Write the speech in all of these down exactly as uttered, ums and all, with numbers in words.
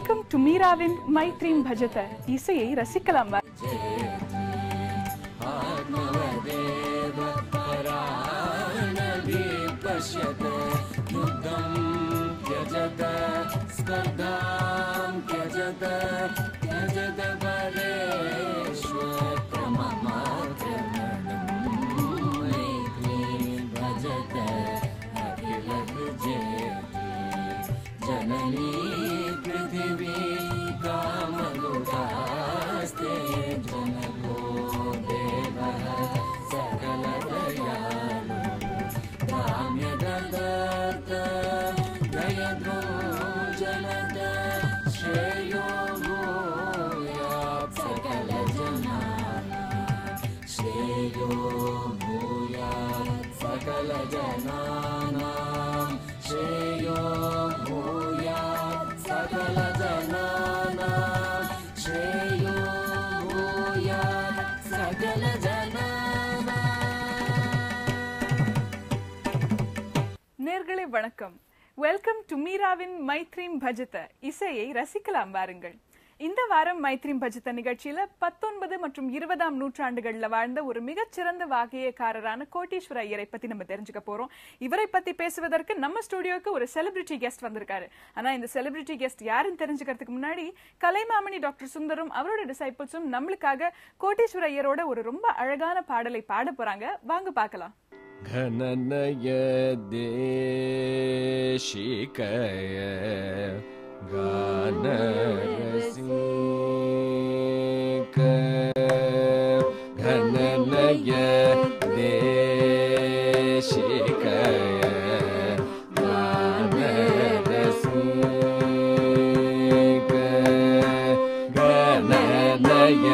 Welcome to மீராவின் மைத்ரீம் பஜத. இசையை ரசிக்கலாம். जननी पृथ्वी कामदुदास्ते जनको देवः सकल दयालु काम्य दत्त दयद्रो जनद श्रेयो भूयात् सकल जनानां श्रेयो भूयात् सकल जनानां श्रेयो सकल जनानां श्रेयो भूयात् सकल जनानां. நேயர்களே வணக்கம். வெல்கம் டு மீராவின் மைத்ரீம் பஜத. இசையை ரசிக்கலாம் வாருங்கள். இந்த வாரம் மைத்ரீம் பஜத நிகழ்ச்சியில பத்தொன்பது மற்றும் இருபதாம் நூற்றாண்டுகள்ல வாழ்ந்த ஒரு மிகச்சிறந்த வாகியக்காரரான கோட்டீஸ்வர ஐயரை பத்தி நம்ம தெரிஞ்சுக்க போறோம். இவரை பத்தி பேசுவதற்கு நம்ம ஸ்டுடியோக்கு ஒரு செலிபிரிட்டி கெஸ்ட் வந்திருக்காரு. ஆனா இந்த செலிபிரிட்டி கெஸ்ட் யாருன்னு தெரிஞ்சுக்கிறதுக்கு முன்னாடி கலைமாமணி டாக்டர் சுந்தரும் அவரோட டிசைபிள்ஸும் நம்மளுக்காக கோட்டீஸ்வர ஐயரோட ஒரு ரொம்ப அழகான பாடலை பாட போறாங்க. வாங்க பார்க்கலாம். घननय देशिकय गानरसिक घननय देशिकय गानरसिक घननय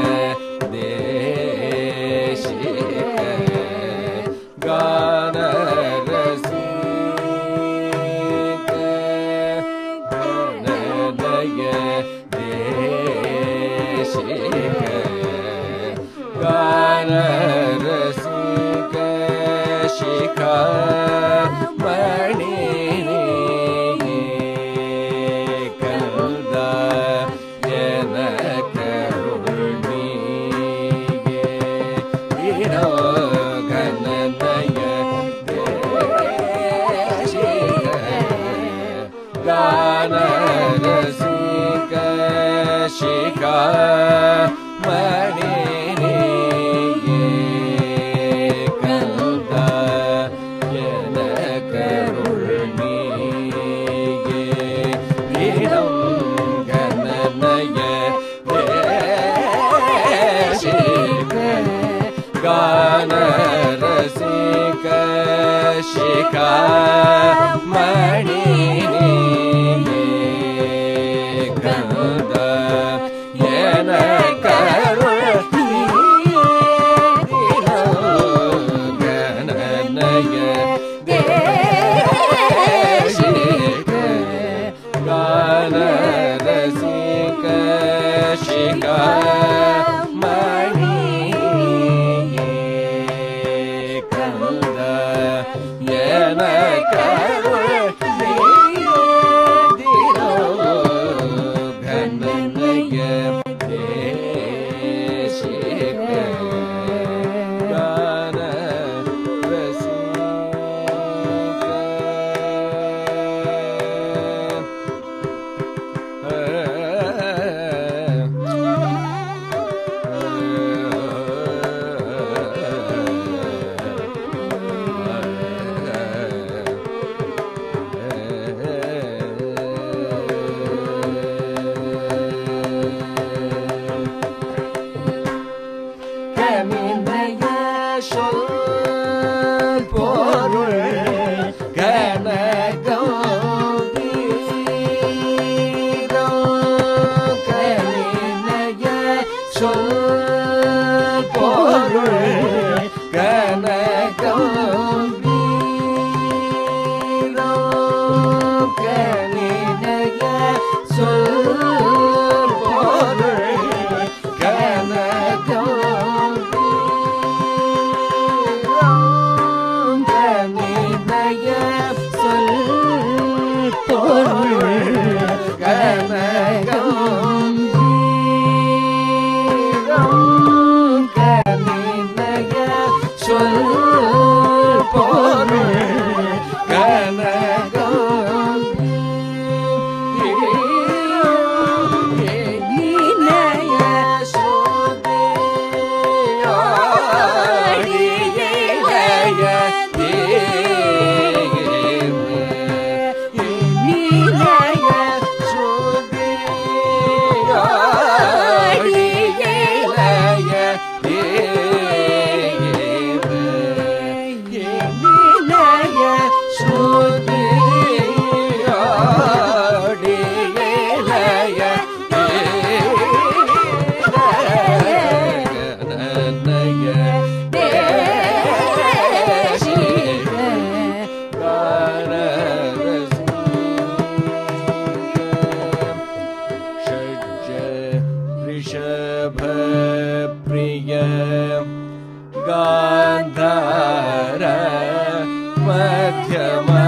मध्यम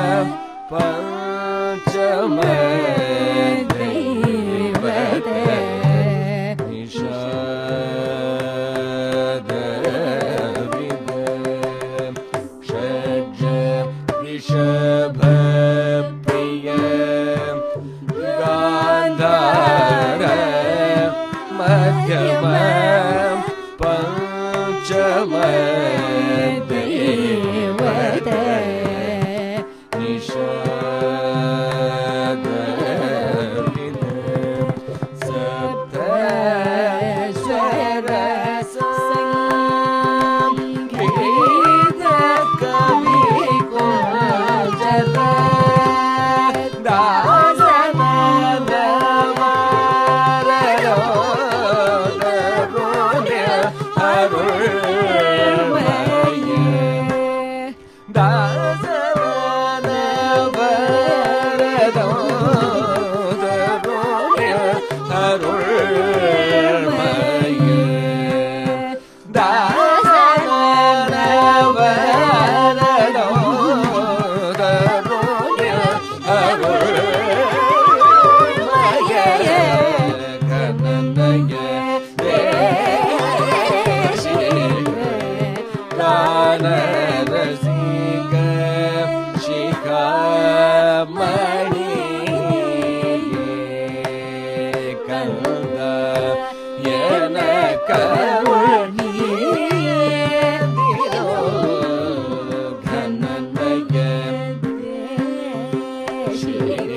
पंचम दैवत निषाद विद षड्ज ऋषभ प्रिय गांधार मध्यम पंचम दैवत निषाद विद सप्त स्वर संगीत कवि कुंजत दासन नवरयो दरुण्य अरुणमय दासन नवरयो दरुण्य अरुणमय दासन नवरयो दरुण्य अरुणमय गणनय देशिक गानरसिक शिखामणि कंद येन करुणी घननय देशिक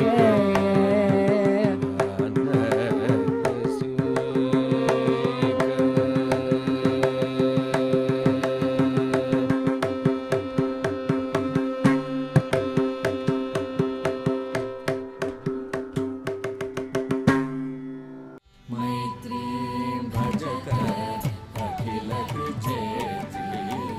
मैत्रीं भजत अखिल कृजेति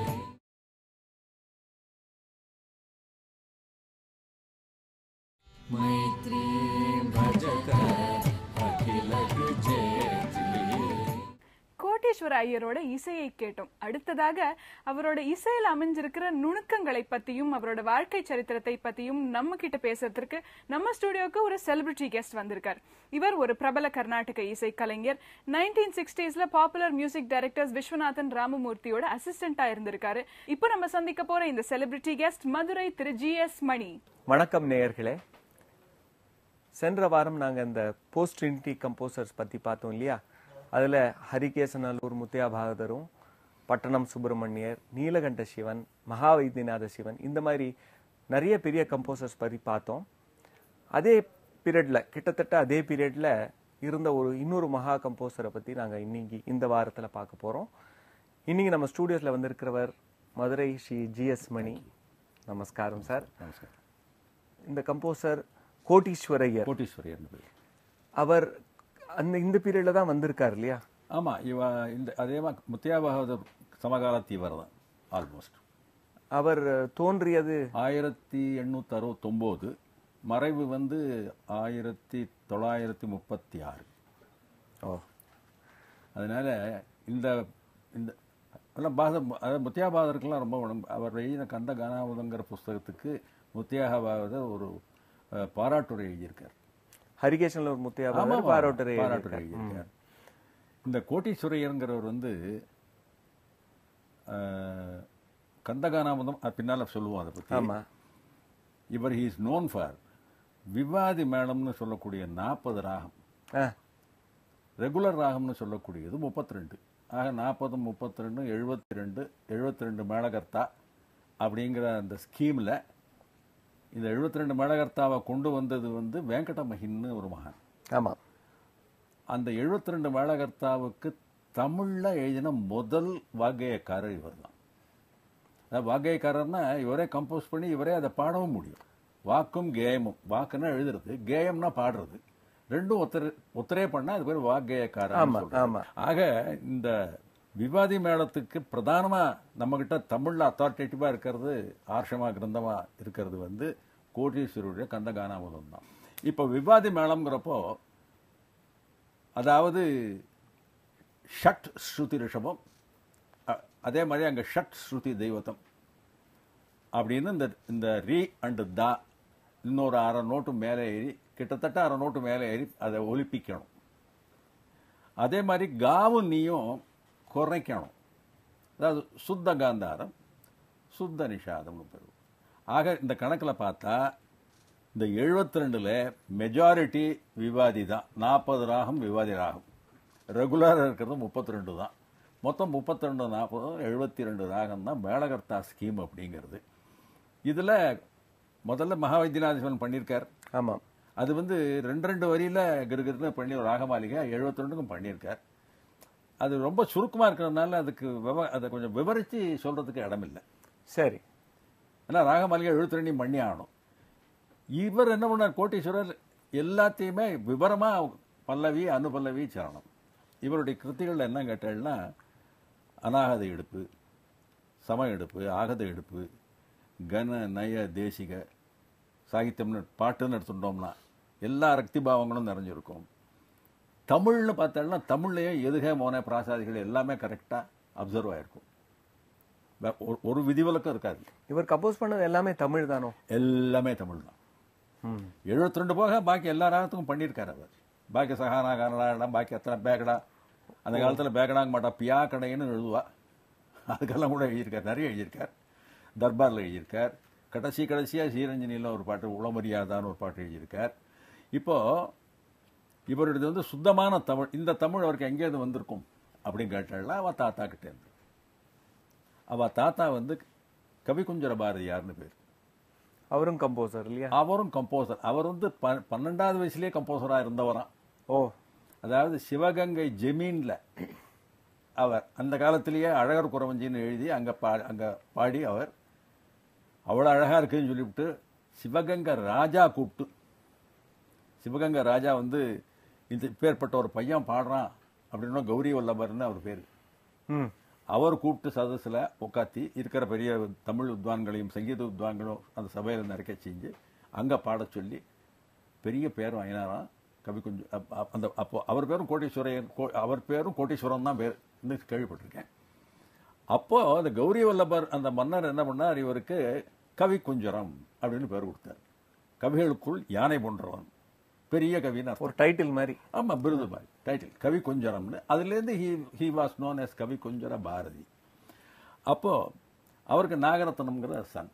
मैत्रीं भजत अखिल कृजेति கோட்டீஸ்வர ஐயரோட இசையை கேட்டோம். அடுத்ததாக அவரோட இசையில் அமைஞ்சிருக்கிற நுணுக்கங்களை பத்தியும் அவரோட வாழ்க்கை சரித்திரத்தை பத்தியும் நம்ம கிட்ட பேசுறதுக்கு நம்ம ஸ்டுடியோக்கு ஒரு செலிபிரிட்டி கெஸ்ட் வந்திருக்கார். இவர் ஒரு பிரபல கர்நாடக இசை கலைஞர். நைன்டீன் சிக்ஸ்டீஸ்ல பாப்புலர் மியூசிக் டைரக்டர்ஸ் விஸ்வநாதன் ராமமூர்த்தியோட அசிஸ்டண்டா இருந்திருக்காரு. இப்போ நம்ம சந்திக்க போற இந்த celebrity guest Madurai Thiru G S Mani. வணக்கம் நேயர்களே. சென்ற வாரம் நாங்கள் இந்த போஸ்ட் ட்ரினிட்டி கம்போசர்ஸ் பற்றி பார்த்தோம் இல்லையா? அதில் ஹரிகேசநல்லூர் முத்தையா பாகதரும், பட்டணம் சுப்பிரமணியர், நீலகண்ட சிவன், மகாவைத்தியநாத சிவன், இந்த மாதிரி நிறைய பெரிய கம்போசர்ஸ் பற்றி பார்த்தோம். அதே பீரியடில் கிட்டத்தட்ட அதே பீரியடில் இருந்த ஒரு இன்னொரு மகா கம்போசரை பற்றி நாங்கள் இன்னைக்கு இந்த வாரத்தில் பார்க்க போகிறோம். இன்னைக்கு நம்ம ஸ்டூடியோஸில் வந்திருக்கிறவர் மதுரை ஸ்ரீ ஜி எஸ் மணி. நமஸ்காரம் சார். நமஸ்காரம். இந்த கம்போசர் கோட்டீஸ்வரையர். கோட்டீஸ்வரையர் அவர் அந்த இந்த பீரியட்ல தான் வந்திருக்காரு இல்லையா? ஆமா, இவ இந்த அதே மாதிரி முத்தையா பகவதர் சமகாலத்து இவர் தான் ஆல்மோஸ்ட். அவர் தோன்றியது ஆயிரத்தி எண்ணூத்தி அறுபத்தி ஒன்பது, மறைவு வந்து ஆயிரத்தி தொள்ளாயிரத்தி முப்பத்தி ஆறு. ஓ, அதனால இந்த இந்த பாதம் அதாவது முத்தையா பாகதருக்கெல்லாம் ரொம்ப உடம்பு. அவர் எழுதின கந்த கானாவதங்கிற புஸ்தகத்துக்கு முத்தையா பாகதர் ஒரு பாராட்டுரை எழுதியிருக்கார். ஹரிகேசநல்லூர் முத்தையா பாகதர் பாராட்டுரை பாராட்டுரை எழுதியிருக்கார். இந்த கோட்டீஸ்வரையருங்கிறவர் வந்து கந்தகானாமதம் பின்னால சொல்லுவோம் அதை பற்றி. ஆமா, இவர் ஹி இஸ் நோன் ஃபார் விவாதி மேளம்னு சொல்லக்கூடிய நாற்பது ராகம், ரெகுலர் ராகம்னு சொல்லக்கூடியது முப்பத்தி ரெண்டு. ஆக நாற்பது முப்பத்தி ரெண்டு எழுபத்தி ரெண்டு எழுபத்தி ரெண்டு மேளகர்த்தா அப்படிங்கிற அந்த ஸ்கீமில் இந்த எழுபத்தி ரெண்டு மேளகர்த்தாவை கொண்டு வந்தது வந்து வெங்கடமகின்னு ஒரு மகான். ஆமாம். அந்த எழுபத்தி ரெண்டு மேளகர்த்தாவுக்கு தமிழில் எழுதின முதல் வாగ్గேயக்காரர் இவர் தான். அதாவது வாగ్గேயக்காரர்னா இவரே கம்போஸ் பண்ணி இவரே அதை பாடவும் முடியும். வாக்கும் கேயமும், வாக்குன்னா எழுதுறது, கேயம்னா பாடுறது, ரெண்டும் ஒத்தர ஒத்தரே பண்ணா அது பேர் வாగ్గேயக்காரர். ஆக இந்த விவாதி மேளத்துக்கு பிரதானமா நம்ம கிட்ட தமிழ்ல அத்தாரிட்டேட்டிவா இருக்கிறது, ஆர்ஷமா கிரந்தமா இருக்கிறது வந்து கோட்டீஸ்வரருடைய கந்தகானாமதம் தான். இப்ப விவாதி மேளம்ங்கிறப்போ அதாவது ஷட் ஸ்ருதி ரிஷபம், அதே மாதிரி அங்க ஷட் ஸ்ருதி தெய்வத்தம், அப்படின்னு இந்த இந்த ரீ அண்டு தா இன்னொரு அரை நோட்டு மேலே ஏறி கிட்டத்தட்ட அரை நோட்டு மேலே ஏறி அதை ஒலிப்பிக்கணும். அதே மாதிரி காவும் நீயும் குறைக்கணும். அதாவது சுத்த காந்தாரம் சுத்த நிஷாதம்னு பெறும். ஆக இந்த கணக்கில் பார்த்தா இந்த எழுபத்தி ரெண்டுல மெஜாரிட்டி விவாதி தான். நாற்பது ராகம் விவாதி ராகம், ரெகுலராக இருக்கிறது முப்பத்தி ரெண்டு தான். மொத்தம் முப்பத்தி ரெண்டு நாற்பது எழுபத்தி ரெண்டு ராகம் தான் மேளகர்த்தா ஸ்கீம் அப்படிங்கிறது. இதில் முதல்ல மகா வைத்தியநாத சிவன் பண்ணியிருக்கார். ஆமாம், அது வந்து ரெண்டு ரெண்டு வரியில கிருகிருன்னு பண்ணி ஒரு ராகமாளிகை எழுபத்தி ரெண்டுக்கும் பண்ணியிருக்கார். அது ரொம்ப சுருக்கமாக இருக்கிறதுனால அதுக்கு விவ அதை கொஞ்சம் விவரித்து சொல்றதுக்கு இடமில்லை. சரி. ஏன்னா ராகமாளிகை எழுபத்தி ரெண்டையும் பண்ணி ஆகணும். இவர் என்ன பண்ணார், கோட்டீஸ்வரர் எல்லாத்தையுமே விவரமா பல்லவி அனுபல்லவி சரணம். இவருடைய கிருத்திகள் என்ன கேட்டேன்னா அநாகத எடுப்பு, சம எடுப்பு, ஆகத எடுப்பு, கன நய தேசிக சாகித்யம்னு பாட்டுன்னு எடுத்துட்டோம்னா எல்லா ரக்தி பாவங்களும் நிறைஞ்சிருக்கும். தமிழ்னு பார்த்தோம்னா தமிழ்லேயே எதுகை மோன பிராசாதிகள் எல்லாமே கரெக்டாக அப்சர்வ் ஆயிருக்கும். ஒரு விதிவிலக்கம் இருக்காது. இவர் கம்போஸ் பண்ணது எல்லாமே தமிழ் தானோ? எல்லாமே தமிழ் தான். எழுபத்தி ரெண்டு போக பாக்கி எல்லா ராகத்துக்கும் பண்ணியிருக்காரு அவர். பாக்கி சகானா கனடா பாக்கி எத்தனை பேக்கடா, அந்த காலத்தில் பேக்கடாங்க மாட்டா பியா கடைன்னு எழுதுவா, அதுக்கெல்லாம் கூட எழுதியிருக்கார். நிறைய எழுதியிருக்கார். தர்பாரில் எழுதியிருக்கார். கடைசி கடைசியாக ஸ்ரீரஞ்சனியில் ஒரு பாட்டு, உளமரியாதான்னு ஒரு பாட்டு எழுதியிருக்கார். இப்போ இவருடையது வந்து சுத்தமான தமிழ். இந்த தமிழ் அவருக்கு எங்கேயாவது வந்திருக்கும் அப்படின்னு கேட்டால அவள் தாத்தா கிட்டே இருந்து. அவள் தாத்தா வந்து கவிகுஞ்சர பாரதியார்னு பேர். அவரும் கம்போசர் இல்லையா? அவரும் கம்போசர். அவர் வந்து பன்னெண்டாவது வயசுலேயே கம்போசராக இருந்தவராம். ஓ, அதாவது சிவகங்கை ஜெமீன்ல அவர் அந்த காலத்திலேயே அழகர் குறவஞ்சின்னு எழுதி அங்கே பா அங்கே பாடி அவர் அவ்வளோ அழகாக இருக்குன்னு சொல்லிவிட்டு சிவகங்கை ராஜா கூப்பிட்டு, சிவகங்கை ராஜா வந்து இந்த பேர்பட்ட ஒரு பையன் பாடுறான் அப்படின்னா கௌரி வல்லபர்னு அவர் பேர். அவர் கூப்பிட்டு சதஸில் உட்காத்தி இருக்கிற பெரிய தமிழ் வித்வான்களையும் சங்கீத வித்வான்களும் அந்த சபையில் நிறைக்க செஞ்சு அங்கே பாட சொல்லி பெரிய பேர் வாங்கினாராம் கவி கொஞ்சம். அந்த அப்போ அவர் பேரும் கோட்டீஸ்வரன், அவர் பேரும் கோட்டீஸ்வரன் தான் பேர் கேள்விப்பட்டிருக்கேன். அப்போ அந்த கௌரி வல்லபர் அந்த மன்னர் என்ன பண்ணார், இவருக்கு கவி குஞ்சரம் அப்படின்னு பேர் கொடுத்தார். கவிகளுக்குள் யானை போன்றவன், பெரிய கவின்னு ஒரு டைட்டில் மாதிரி. ஆமா, விருது மாதிரி டைட்டில் கவி குஞ்சரம்னு. அதுலேருந்து he he was known as Kavi Kunjara Bharathi. அப்போ அவருக்கு நாகரத்னம்ங்கிற சன்.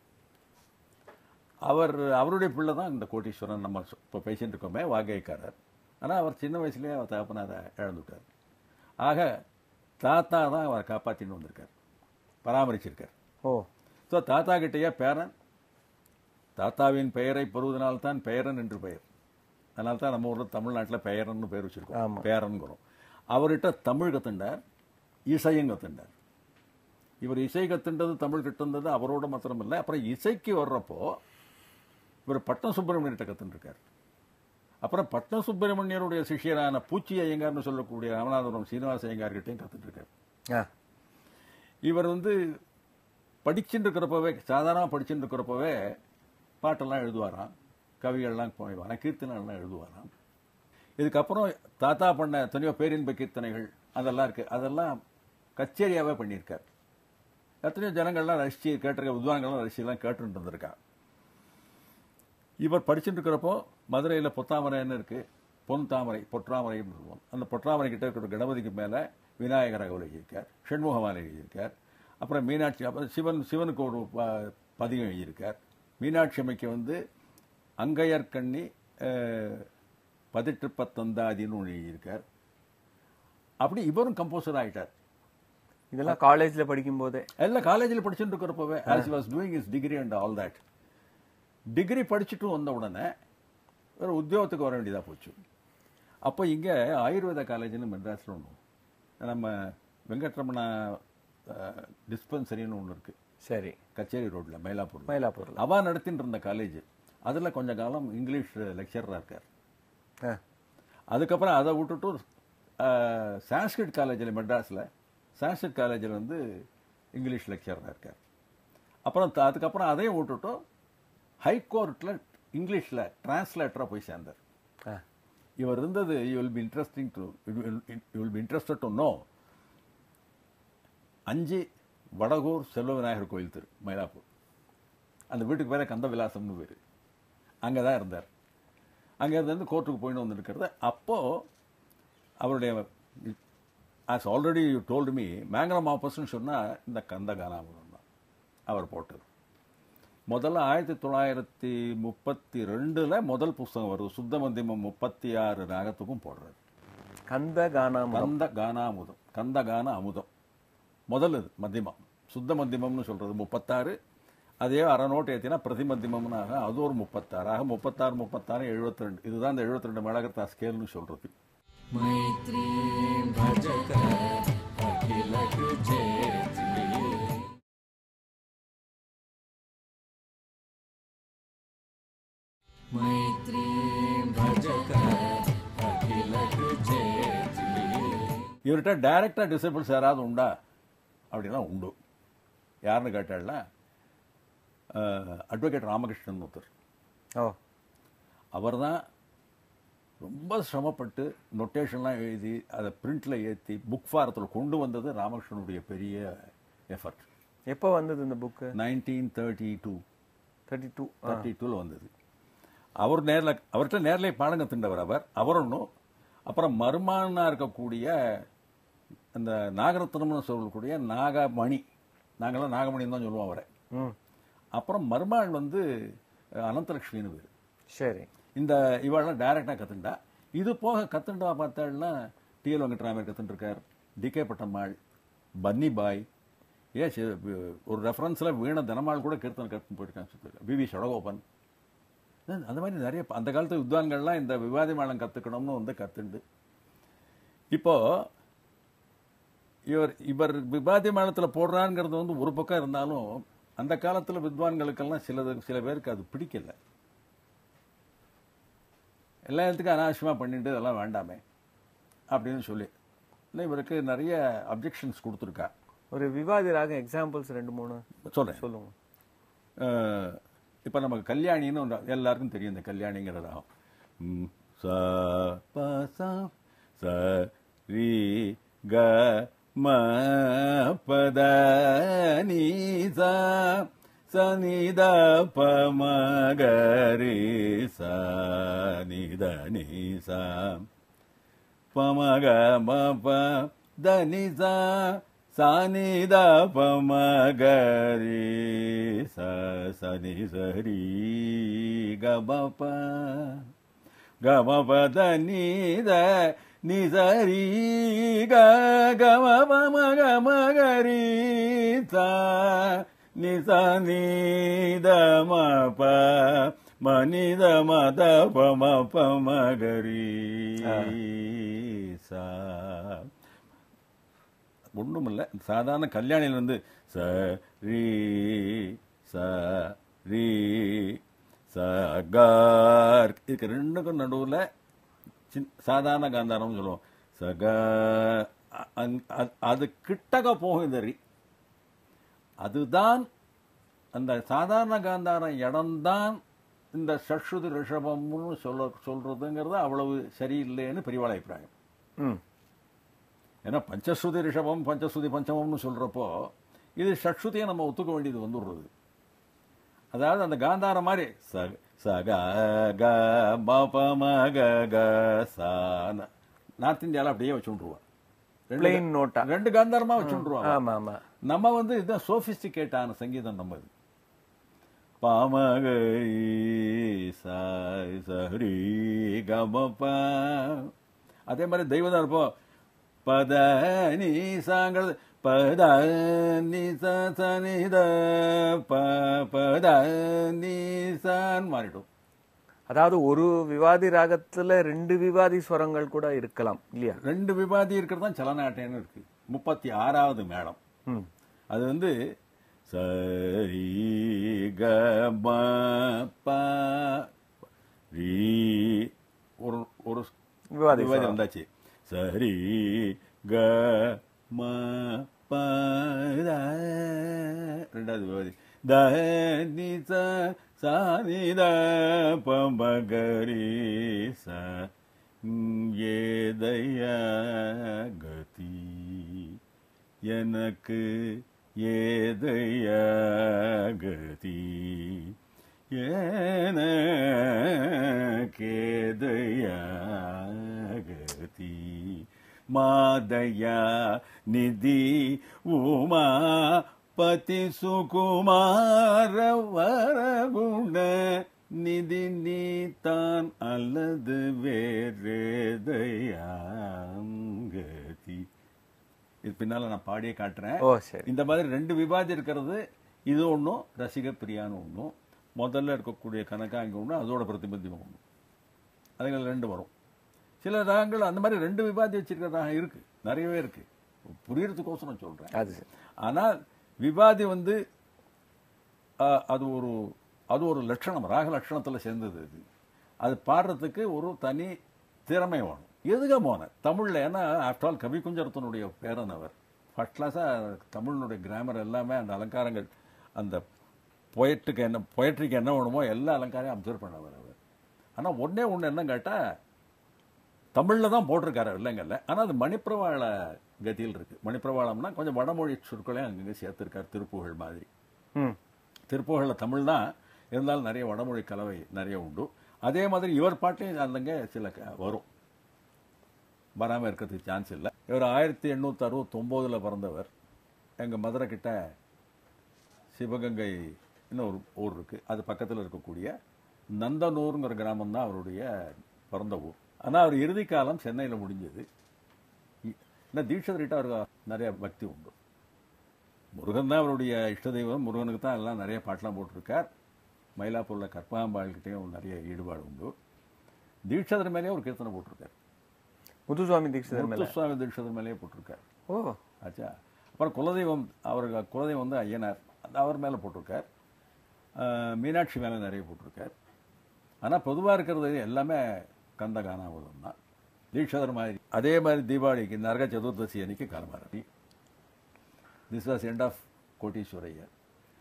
அவர் அவருடைய பிள்ளை தான் இந்த கோட்டீஸ்வரன் நம்ம இப்போ பேசிட்டு இருக்கோமே வாகைக்காரர். ஆனால் அவர் சின்ன வயசுலேயே அவர் தகப்பனாரை இழந்துட்டார். ஆக தாத்தா தான் அவரை காப்பாற்றின்னு வந்திருக்கார், பராமரிச்சிருக்கார். ஓ, ஸோ தாத்தா கிட்டேயே பேரன், தாத்தாவின் பெயரை பெறுவதனால்தான் பெயரன் என்று பெயர். அதனால தான் நம்ம ஊரில் தமிழ்நாட்டில் பெயரன்னு பேர் வச்சிருக்கோம், பேரன்கிறோம். அவர்கிட்ட தமிழ் கத்துண்டார், இசையும் கத்துண்டார். இவர் இசை கத்துண்டது தமிழ் கிட்டது அவரோட மாத்திரம் இல்லை. அப்புறம் இசைக்கு வர்றப்போ இவர் பட்டம் சுப்பிரமணியர்கிட்ட கத்துருக்கார். அப்புறம் பட்டம் சுப்பிரமணியருடைய சிஷியரான பூச்சி ஐயங்கார்னு சொல்லக்கூடிய ராமநாதபுரம் சீனிவாச ஐயங்கார்கிட்டையும் கத்துட்டு இருக்கார். இவர் வந்து படிச்சுட்டு இருக்கிறப்பவே, சாதாரணமாக படிச்சுட்டு இருக்கிறப்பவே பாட்டெல்லாம் எழுதுவாராம், கவிகள்லாம் போய்வாராம், கீர்த்தனைகள்லாம் எழுதுவாராம். இதுக்கப்புறம் தாத்தா பண்ண எத்தனையோ பேரின்ப கீர்த்தனைகள் அதெல்லாம் இருக்கு, அதெல்லாம் கச்சேரியாவே பண்ணியிருக்கார். எத்தனையோ ஜனங்கள்லாம் ரசிச்சு கேட்டிருக்க, வித்வான்கள்லாம் ரசிச்சுலாம் கேட்டுட்டு இருந்திருக்கா. இவர் படிச்சுட்டு இருக்கிறப்போ மதுரையில் பொத்தாமரைன்னு இருக்கு, பொன் தாமரை, பொற்றாமரைன்னு சொல்லுவோம். அந்த பொற்றாமரை கிட்ட இருக்கிற கணபதிக்கு மேலே விநாயகர் அகவல் எழுதியிருக்கார், ஷண்முகமாலை எழுதியிருக்கார். அப்புறம் மீனாட்சி, அப்புறம் சிவன் சிவனுக்கு ஒரு பதிகம் எழுதியிருக்கார். மீனாட்சி அம்மைக்கு வந்து அங்கையர்கண்ணி பதிட்டு பத்தந்தாதின்னு ஒன்று எழுதியிருக்கார். அப்படி இவரும் கம்போசர் ஆகிட்டார். இதெல்லாம் காலேஜில் படிக்கும் போதே, எல்லாம் காலேஜில் படிச்சுட்டு இருக்கிறப்பவே, as he was doing his degree and all that. Degree படிச்சுட்டு வந்த உடனே வேறு உத்தியோகத்துக்கு வர வேண்டியதாக போச்சு. அப்போ இங்கே ஆயுர்வேத காலேஜ்னு மெட்ராஸில் ஒன்று, நம்ம வெங்கட்ரமணா டிஸ்பென்சரின்னு ஒன்று இருக்குது. சரி, கச்சேரி ரோட்டில் மயிலாப்பூர் மயிலாப்பூர் அவா நடத்தின்னு இருந்த காலேஜ். அதில் கொஞ்ச காலம் இங்கிலீஷ் லெக்சராக இருக்கார். அதுக்கப்புறம் அதை விட்டுட்டு சான்ஸ்கிரிட் காலேஜில், மெட்ராஸில் சான்ஸ்கிரிட் காலேஜில் வந்து இங்கிலீஷ் லெக்சராக இருக்கார். அப்புறம் அதுக்கப்புறம் அதையும் விட்டுட்டு ஹைகோர்ட்டில் இங்கிலீஷில் டிரான்ஸ்லேட்டராக போய் சேர்ந்தார். இவர் இருந்தது, you will be interesting to you will be interested to know, அஞ்சு வடகூர் செல்வ விநாயகர் கோயில் தெரு, மயிலாப்பூர். அந்த வீட்டுக்கு பேர கந்த விலாசம்னு பேர். அங்கே தான் இருந்தார். அங்கே இருந்து கோர்ட்டுக்கு போயிட்டு வந்துருக்கிறது. அப்போது அவருடைய as already you told me மேங்கனம் ஆப்பர்ஸ்ன்னு சொன்னால் இந்த கந்த கானாமிருதம் தான் அவர் போட்டது. முதல்ல ஆயிரத்தி தொள்ளாயிரத்தி முப்பத்தி ரெண்டுல முதல் புஸ்தகம் வருது. சுத்த மத்தியமம் முப்பத்தி ஆறு ராகத்துக்கும் போடுறாரு. கந்த கானாமிருதம். கந்த கானாமுதம், கந்த கான அமுதம் முதல் இது மத்தியமம். சுத்த மத்தியமம்னு சொல்றது முப்பத்தாறு. அதே அரை நோட்டு ஏற்றினா பிரதி மத்தியமம்னாக அது ஒரு முப்பத்தாறு. ஆக முப்பத்தாறு முப்பத்தாறு எழுபத்தி ரெண்டு. இதுதான் இந்த எழுபத்தி ரெண்டு மேலகர்த்தா ஸ்கேல்னு சொல்றது. मैत्री भजत अखिल जेती मैत्री भजत अखिल जेती. இவர்கிட்ட டைரக்டா டிசேபிள்ஸ் யாராவது உண்டா அப்படின்னா உண்டு. யாருன்னு கேட்டாள்னா அட்வொகேட் ராமகிருஷ்ணன் ஒருத்தர். ஓ, அவர் தான் ரொம்ப சிரமப்பட்டு நொட்டேஷன்லாம் எழுதி அதை பிரிண்ட்ல ஏற்றி புக் ஃபாரத்தில் கொண்டு வந்தது ராமகிருஷ்ணனுடைய பெரிய எஃபர்ட். எப்போ வந்தது இந்த book? Nineteen thirty two thirty two thirty டூவில் வந்தது. அவர் நேரில் அவர்கிட்ட நேரில் பாடம் கற்றுண்டவர் அவர். அவர் ஒன்றும் அப்புறம் மருமானா இருக்கக்கூடிய அந்த நாகரத்னம்னு சொல்லக்கூடிய நாகமணி, நாங்களாம் நாகமணின்னு தான் சொல்லுவோம் அவரை. ம், அப்புறம் மருமாள் வந்து அனந்தலட்சுமின்னு பேர். சரி. இந்த இவாளெல்லாம் டைரக்டாக கற்றுண்டா. இது போக கற்றுண்டா பார்த்தாள்னா டிஎல் வெங்கட்ராமர் கற்றுட்டுருக்கார், டிகே பட்டம்மாள், பன்னி பாய், ஏ ஒரு ரெஃபரன்ஸில் வீண தினமாள் கூட கீர்த்தனை கற்றுன்னு போயிருக்காங்க. V V Shadagopan. அந்த மாதிரி நிறைய அந்த காலத்து வித்வான்கள்லாம் இந்த விவாதி மேளம் கற்றுக்கணும்னு வந்து கற்றுண்டு. இப்போ இவர் இவர் விவாதி மேளத்தில் போடுறாங்கிறது வந்து ஒரு பக்கம் இருந்தாலும் அந்த காலத்தில் வித்வான்களுக்கெல்லாம் சிலது சில பேருக்கு அது பிடிக்கல. எல்லா இடத்துக்கும் அனாவசியமாக பண்ணிட்டு அதெல்லாம் வேண்டாமே அப்படின்னு சொல்லி இல்லை இவருக்கு நிறைய அப்ஜெக்ஷன்ஸ் கொடுத்துருக்கா. ஒரு விவாதி ராகம் எக்ஸாம்பிள்ஸ் ரெண்டு மூணு சொல்கிறேன், சொல்லுங்க. இப்போ நமக்கு கல்யாணின்னு ஒன்று எல்லாருக்கும் தெரியும். இந்த கல்யாணிங்கிற ராகம் ம், ச ப ச ச ரி க ம பத நீ ச ச நி த ப ம க ரி ச நி த நி ச ப ம க ம ப த நி ச ச நி த ப ம க ரி ச ச நி ச ரி க ப ப க ம ப த நி த நி ச ரி க க ம ப ம க ம க ரி ச நி ச நி த ம ப ம நி த ம த ப ம ப ம க ரி ச. ஒன்றும் இல்லை, சாதாரண கல்யாணியில் வந்து ச ரி ச ரி ச கார் இதுக்கு ரெண்டுக்கும் நடுவில் சின் சாதாரண காந்தாரம்னு சொல்லுவோம். ச க அது கிட்டக்க போகும் இந்த ரி. அதுதான் அந்த சாதாரண காந்தாரம் இடம்தான் இந்த ஷட்சுதி ரிஷபம்னு சொல்ல சொல்றதுங்கிறது அவ்வளவு சரியில்லைன்னு பெரியவாள் அபிப்பிராயம். ம், ஏன்னா பஞ்சஸ்ருதி ரிஷபம் பஞ்சஸ்ருதி பஞ்சமம்னு சொல்றப்போ இது ஷட்சுதியை நம்ம ஒத்துக்க வேண்டியது வந்துடுறது. அதாவது அந்த காந்தாரம் மாதிரி ச ச க க ப ப ம க க ச நார்த் இந்தியாவில் அப்படியே வச்சுருவான். பிளெயின் நோட்டா ரெண்டு காந்தாரமா வச்சுருவான். ஆமா ஆமா. நம்ம வந்து இதுதான் சோபிஸ்டிகேட்டான சங்கீதம் நம்ம. இது பாமகரி சரி கமப. அதே மாதிரி தெய்வம் தான் இருப்போம். பத நீசாங்கிறது பத நிசனித பத நீசான் மாறிடும். அதாவது ஒரு விவாதி ராகத்துல ரெண்டு விவாதி ஸ்வரங்கள் கூட இருக்கலாம் இல்லையா? ரெண்டு விவாதி இருக்கிறது தான் சலநாட்டியன்னு இருக்கு. முப்பத்தி ஆறாவது மேடம் அது வந்து சரி க ம ப ரி ஒரு ஒரு விவாதி விவாதி வந்தாச்சு. சரி க ம ப ரெண்டாவது விவாதி த நி ச ச நி த ப ம க ரி ச ஏதய கதி எனக்கு ஏதையா கதி ஏன கேதையா கதி மாதயா நிதி உமா பதி சுகுமார வரகுண நிதி நீதான் அல்லது வேறேதையாங்கதி. இது பின்னால நான் பாடியே காட்டுறேன். ஓ சரி. இந்த மாதிரி ரெண்டு விவாதி இருக்கிறது. இது ஒன்றும் ரசிக பிரியான்னு ஒன்றும், முதல்ல இருக்கக்கூடிய கனகாங்க ஒன்று, அதோட பிரதிபந்தியம் ஒன்று. அதுகள் ரெண்டு வரும். சில ராகங்கள் அந்த மாதிரி ரெண்டு விவாதி வச்சிருக்கிற ராகம் இருக்கு, நிறையவே இருக்கு. புரியறதுக்கோசரம் சொல்றேன். அது சரி. ஆனால் விவாதி வந்து அஹ், அது ஒரு அது ஒரு லட்சணம், ராக லட்சணத்துல சேர்ந்தது. அது அது பாடுறதுக்கு ஒரு தனி திறமை வேணும். எதுக போன தமிழ்ல, ஏன்னா ஆஃப்டர் ஆல் கவி குஞ்சரத்தனுடைய பேரன் அவர். ஃபர்ஸ்ட் கிளாஸா தமிழினுடைய கிராமர் எல்லாமே, அந்த அலங்காரங்கள், அந்த பொயட்டுக்கு என்ன பொயட்ரிக்கு என்ன வேணுமோ எல்லா அலங்காரையும் அப்சர்வ் பண்ணவர் அவர். ஆனா ஒன்னே ஒண்ணு என்ன கேட்டா, தமிழ்ல தான் போட்டிருக்காரு இல்லைங்கல்ல, ஆனா அது மணிப்பிரவாள கதியில் இருக்கு. மணிப்பிரவாளம்னா கொஞ்சம் வடமொழி சொற்களையும் அங்கங்க சேர்த்திருக்காரு, திருப்புகழ் மாதிரி. ம் திருப்புகழ்ல தமிழ் தான் இருந்தாலும் நிறைய வடமொழி கலவை நிறைய உண்டு. அதே மாதிரி இவர் பாட்டையும் அந்தங்க சில க- வரும், வராம இருக்கிறதுக்கு சான்ஸ் இல்லை. இவர் ஆயிரத்தி எண்ணூத்தி அறுபத்தி ஒன்பதுல பிறந்தவர். எங்க மதுரை கிட்ட சிவகங்கை ஒரு ஊர் இருக்கு, அது பக்கத்தில் இருக்கக்கூடிய நந்தனூருங்கிற கிராமம் தான் அவருடைய பிறந்த ஊர். ஆனா அவர் இறுதி காலம் சென்னையில முடிஞ்சது. ஏன்னா தீட்சிதர்கிட்ட அவருக்கு நிறைய பக்தி உண்டு. முருகன் தான் அவருடைய இஷ்ட தெய்வம். முருகனுக்கு தான் எல்லாம் நிறைய பாட்டெல்லாம் போட்டிருக்கார். மயிலாப்பூர்ல கற்பகாம்பாள்கிட்டையும் நிறைய ஈடுபாடு உண்டு. தீட்சிதர் மேலேயே ஒரு கீர்த்தனை போட்டிருக்கார். முத்துசுவாமி தீட்சிதர் மேல. முத்துசுவாமி தீட்சிதர் மேலேயே போட்டிருக்கார். ஓ ஆச்சா. அப்புறம் குலதெய்வம், அவருக்கு குலதெய்வம் வந்து ஐயனார், அந்த அவர் மேலே போட்டிருக்கார். ஆஹ், மீனாட்சி மேலே நிறைய போட்டிருக்கார். ஆனால் பொதுவாக இருக்கிறது எல்லாமே கந்தகானாவதம் தான். தீட்சிதர் மாதிரி. அதே மாதிரி தீபாவளிக்கு நரக சதுர்தசி அன்னைக்கு காலமாரதி. This was end of Koteeswarayyar.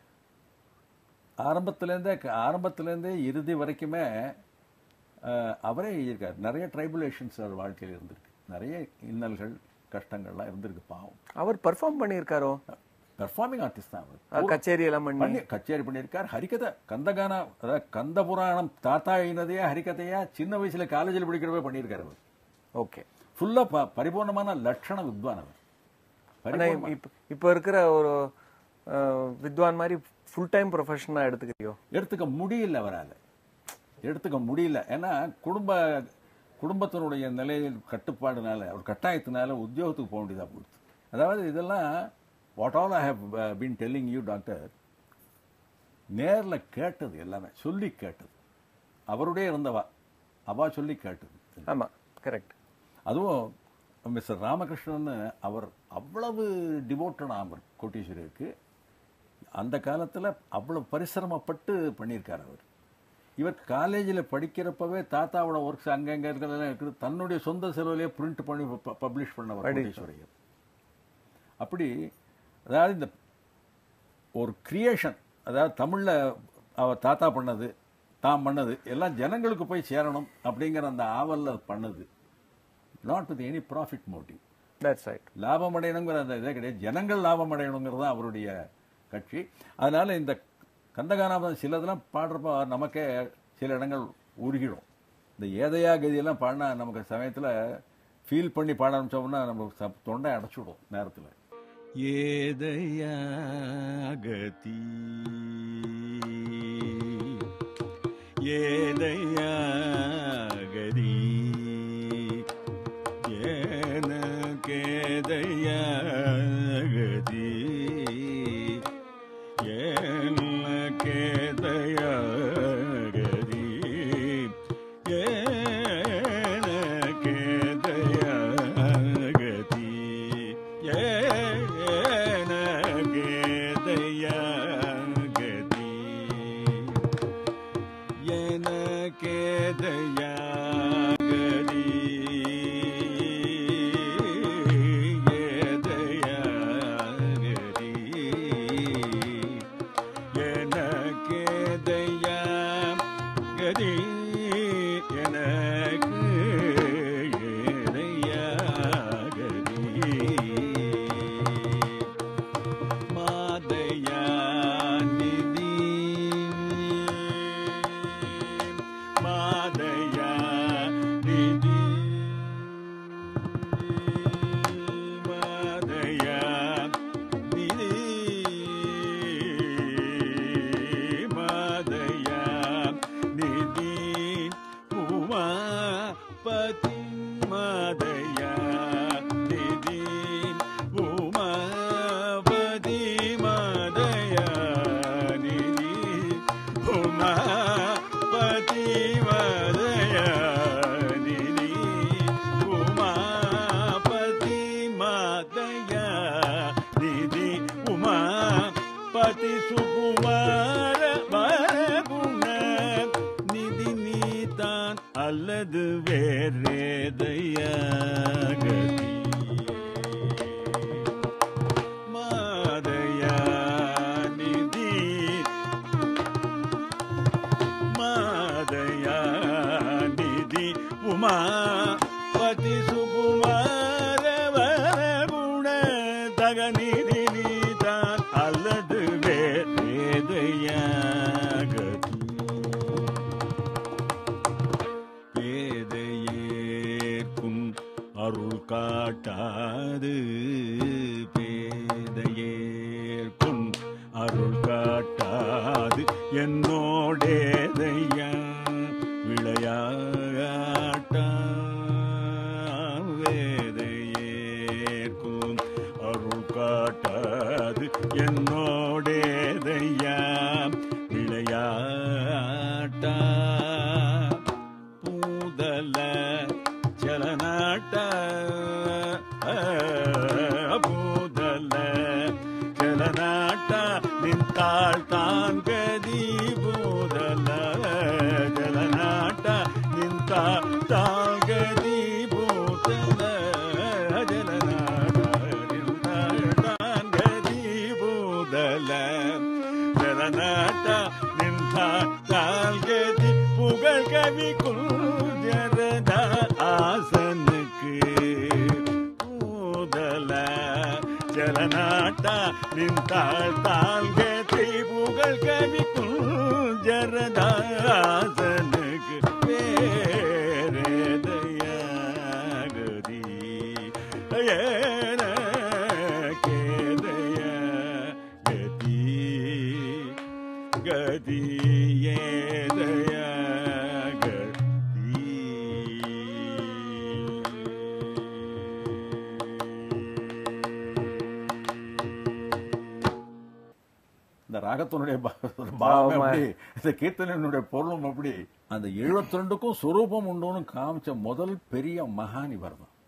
ஆரம்பத்திலேருந்தே ஆரம்பத்திலேருந்தே இறுதி வரைக்குமே ஆஹ், அவரே எழுதியிருக்கார். நிறைய ட்ரைபுலேஷன்ஸ் அவர் வாழ்க்கையில் இருந்திருக்கு, நிறைய இன்னல்கள் கஷ்டங்கள்லாம் இருந்திருக்கு. பாவம். அவர் பெர்ஃபார்ம் பண்ணியிருக்காரோ? பெர்ஃபார்மிங் ஆர்டிஸ்ட் தான் அவர். அஹ், கச்சேரி எல்லாம் பண்ணி பண்ணி கச்சேரி பண்ணியிருக்கார். ஹரிகதை, கந்தகானா, அதாவது கந்த புராணம் தாத்தா எழுதினதையா ஹரிகதையா சின்ன வயசுல காலேஜில் படிக்கிறவே பண்ணியிருக்காரு அவர். ஓகே. ஃபுல்லா ப- பரிபூர்ணமான லட்சண வித்வான் அவர். ஆனா பரிபூர்ணமா- இப்ப இப்ப இருக்கிற ஒரு அஹ், வித்வான் மாதிரி ஃபுல் டைம் ப்ரொஃபஷனா எடுத்துக்கிறியோ? எடுத்துக்க முடியல அவரால், எடுத்துக்க முடியல. ஏன்னா குடும்ப குடும்பத்தினுடைய நிலையில் கட்டுப்பாடுனால, ஒரு கட்டாயத்தினால உத்தியோகத்துக்கு போக வேண்டியதாக போடுது. அதாவது இதெல்லாம் what all I have been telling you doctor, நேர்ல கேட்டது எல்லாமே, சொல்லி கேட்டது. அவருடைய இருந்தவா அவா சொல்லி கேட்டது. ஆமா, கரெக்ட். அதுவும் மிஸ்டர் ராமகிருஷ்ணன், அவர் அவ்வளவு டிவோட்டட் அவர் கோட்டீஸ்வரருக்கு. அந்த காலத்துல அவ்வளவு பரிசிரமப்பட்டு பண்ணியிருக்கார் அவர். இவர் காலேஜில் படிக்கிறப்பவே தாத்தாவோட ஒர்க்ஸ் அங்கங்க இருக்கிறதெல்லாம் இருக்குது, தன்னுடைய சொந்த செலவிலேயே பிரிண்ட் பண்ணி பப்ளிஷ் பண்ணவர் கோட்டீஸ்வரையர். அப்படி அதாவது இந்த ஒரு கிரியேஷன், அதாவது தமிழ்ல அவர் தாத்தா பண்ணது, தாம் பண்ணது எல்லாம் ஜனங்களுக்கு போய் சேரணும் அப்படிங்கிற அந்த ஆவல்ல பண்ணது. Not with any profit motive. That's right. லாபம் அடையணுங்கிற அந்த இதே கிடையாது, ஜனங்கள் லாபம் அடையணுங்கிறது தான் அவருடைய கட்சி. அதனால இந்த கந்தகானாமம் சிலதெல்லாம் பாடுறப்ப நமக்கே சில இடங்கள் உருகிடும். இந்த ஏதையா கதியெல்லாம் பாடினா நமக்கு சமயத்தில் ஃபீல் பண்ணி பாட ஆரம்பிச்சோம்னா நமக்கு ச- தொண்டை அடைச்சுடும் நேரத்தில். ஏதையா கதி ஏதையா கதி ஏன கேதையா கதி ஏன கேதையா கதி ஏன கேதையா கதி ஏன கேதையா கதி ஏன கேதையா கதி ஏதையா கதி ஏன கேதையா கதி எனக்கு ஏதையா கதி மா உமாபதி மதயாநிதி உமாபதி மதயாநிதி உமாபதி சுகுமார வரகுண நிதி நீதான் அல்லது வேறேதையாகதி மாதயாநிதி மாதயாநிதி உமாபதி சுகுமார வரகுண தகநிதி நீதான் அல்லது வேறேதையாகதி பேதையேற்கும் அருள் காட்டாது பேதையேற்கும் அருள் காட்டாது என்னோடேதையா விளையாட்டா வேதையேற்கும் அருள் காட்டாது என்னோடேதையா விளையாட்டா பூதல ஜலநாட்ட பூதல ஜலநாட்ட நின்றாள் தான் கதி பூதல ஜலநாட்ட நின்றாள் தான் கதி பூதல ஜலநாட்ட நின்றாள் தான் கதி பூதல ஜலநாட்ட நின்றாள் தான் கதி புகழ் கவி குஞ்சரத ஆசனுக்கு பூதல ஜலநாட்டா நின்றாள் தாழ்கதி புகழ் கவி குஞ்சரத ஆசனுக்கு வேறேதையாகதி ஏன கேதய கதி கதி ஏதயா இந்த ராகத்தினுடைய பாவம் அப்படி, இந்த கீர்த்தனையினுடைய பொருளும் அப்படி. அந்த எழுபத்தி ரெண்டுக்கும் சுரூபம் உண்டுன்னு காமிச்ச முதல் பெரிய மகான் இவர் தான்.